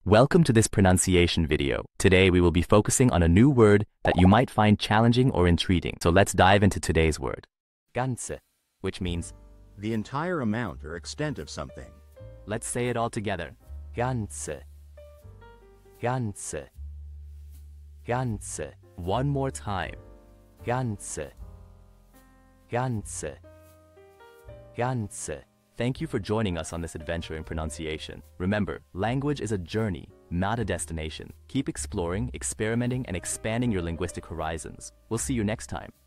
Welcome to this pronunciation video. Today we will be focusing on a new word that you might find challenging or intriguing. So let's dive into today's word. Ganze, which means the entire amount or extent of something. Let's say it all together. Ganze. Ganze. Ganze. One more time. Ganze. Ganze. Ganze. Thank you for joining us on this adventure in pronunciation. Remember, language is a journey, not a destination. Keep exploring, experimenting, and expanding your linguistic horizons. We'll see you next time.